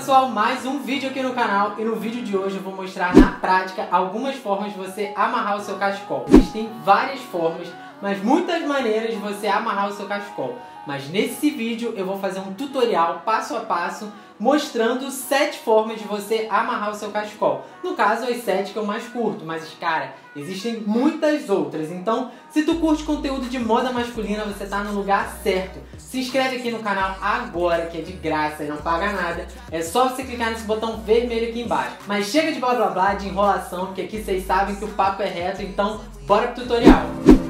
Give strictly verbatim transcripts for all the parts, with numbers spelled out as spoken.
pessoal, mais um vídeo aqui no canal e no vídeo de hoje eu vou mostrar na prática algumas formas de você amarrar o seu cachecol. Existem várias formas, mas muitas maneiras de você amarrar o seu cachecol. Mas nesse vídeo eu vou fazer um tutorial passo a passo mostrando sete formas de você amarrar o seu cachecol. No caso, as sete que eu mais curto, mas cara, existem muitas outras. Então, se tu curte conteúdo de moda masculina, você tá no lugar certo. Se inscreve aqui no canal agora, que é de graça e não paga nada. É só você clicar nesse botão vermelho aqui embaixo. Mas chega de blá blá blá, de enrolação, porque aqui vocês sabem que o papo é reto, então bora pro tutorial.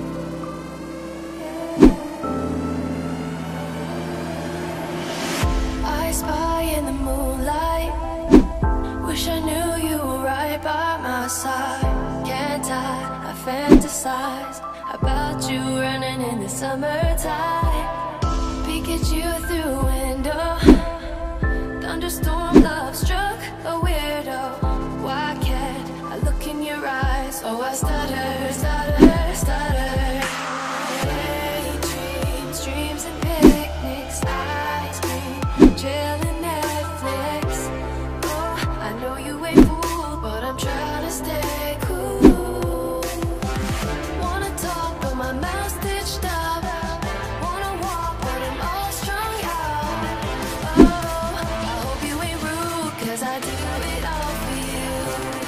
In the moonlight, wish I knew you were right by my side. Can't I, I fantasize about you running in the summertime. Peek at you through a window, thunderstorm love struck a weirdo. Why can't I look in your eyes? Oh, I stutter, stutter, stutter. Daydreams, dreams and picnics, ice cream, chilling. Stay cool. Wanna talk, but my mouth's stitched up. Wanna walk, but I'm all strung out. Oh, I hope you ain't rude, 'cause I do it all for you.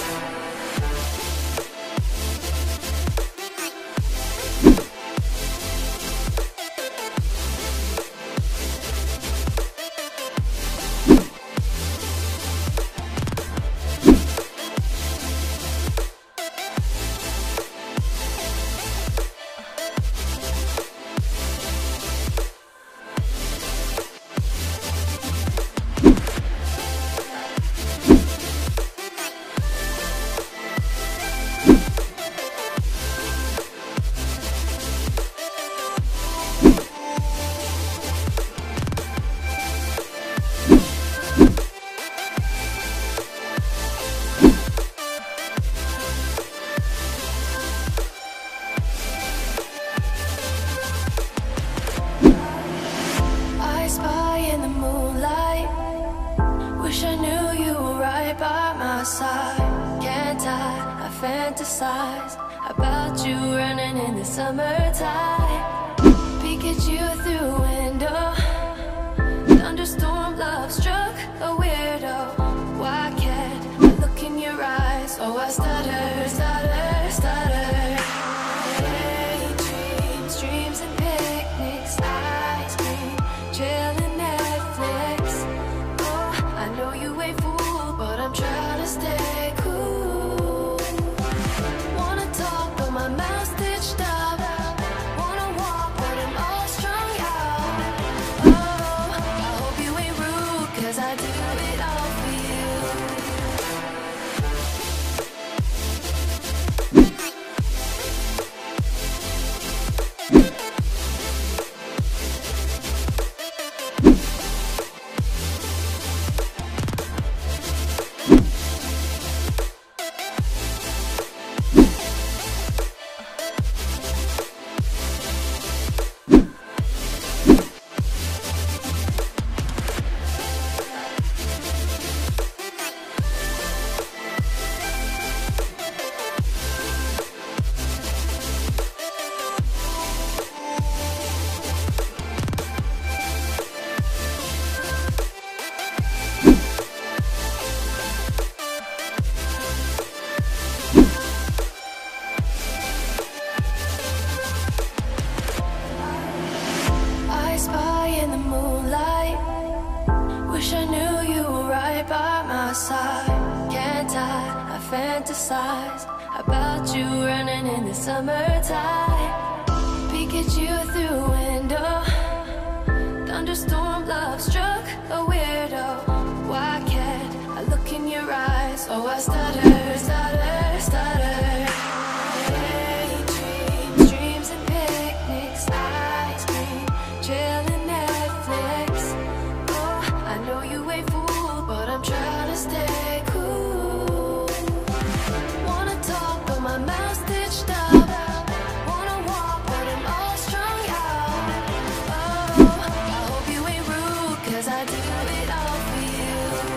Wish I knew you were right by my side. Can't I, I fantasize about you running in the summertime. Peek at you through a window, thunderstorm love struck a weirdo. Why can't I look in your eyes? Oh, I stutter, stutter, stutter. Daydreams, dreams and picnics, ice cream, chilling. Stay cool. Wanna talk, but my mouth's stitched up. Wanna walk, but I'm all strung out. Oh, I hope you ain't rude, 'cause I do it all for you. Wish I knew you were right by my side. Can't I, I fantasize about you running in the summertime. Peek at you through a window, thunderstorm love struck a weirdo. Why can't I look in your eyes? Oh, I stutter, stutter, stutter. Daydreams, dreams and picnics, ice cream, chilling. Stay cool. Wanna talk, but my mouth's stitched up. Wanna walk, but I'm all strung out. Oh, I hope you ain't rude, 'cause I do it all for you.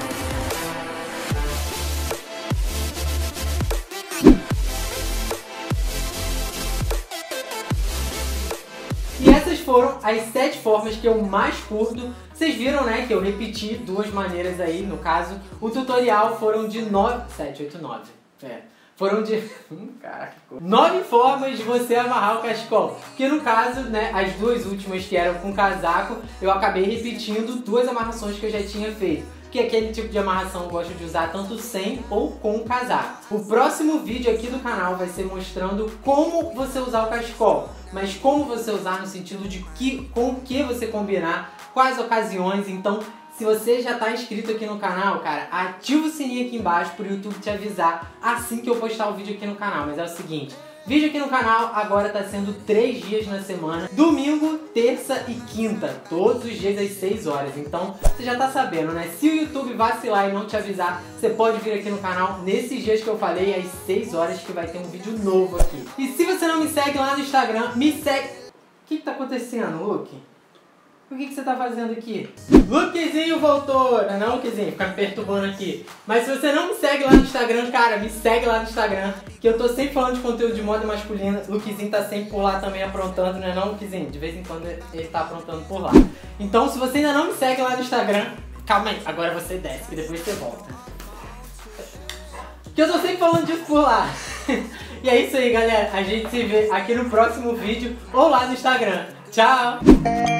as sete formas que eu mais curto. Vocês viram, né, que eu repeti duas maneiras aí, no caso, o tutorial foram de nove, sete, oito, nove, é, foram de, hum, caraca, nove formas de você amarrar o cachecol, que no caso, né, as duas últimas que eram com casaco, eu acabei repetindo duas amarrações que eu já tinha feito. Que aquele tipo de amarração eu gosto de usar tanto sem ou com casaco. O próximo vídeo aqui do canal vai ser mostrando como você usar o cachecol, mas como você usar no sentido de que, com o que você combinar, quais ocasiões. Então, se você já está inscrito aqui no canal, cara, ativa o sininho aqui embaixo para o YouTube te avisar assim que eu postar o vídeo aqui no canal. Mas é o seguinte, vídeo aqui no canal agora tá sendo três dias na semana, domingo, terça e quinta, todos os dias às seis horas. Então você já tá sabendo, né? Se o YouTube vacilar e não te avisar, você pode vir aqui no canal nesses dias que eu falei, às seis horas, que vai ter um vídeo novo aqui. E se você não me segue lá no Instagram, me segue... O que que tá acontecendo, Luke? O que que você tá fazendo aqui? Lukezinho voltou! Não, não, Lukezinho, fica me perturbando aqui. Mas se você não me segue lá no Instagram, cara, me segue lá no Instagram, que eu tô sempre falando de conteúdo de moda masculina. Lukezinho tá sempre por lá também aprontando, né não, Lukezinho? De vez em quando ele tá aprontando por lá. Então, se você ainda não me segue lá no Instagram, calma aí, agora você desce, que depois você volta. Que eu tô sempre falando disso por lá. E é isso aí, galera. A gente se vê aqui no próximo vídeo ou lá no Instagram. Tchau!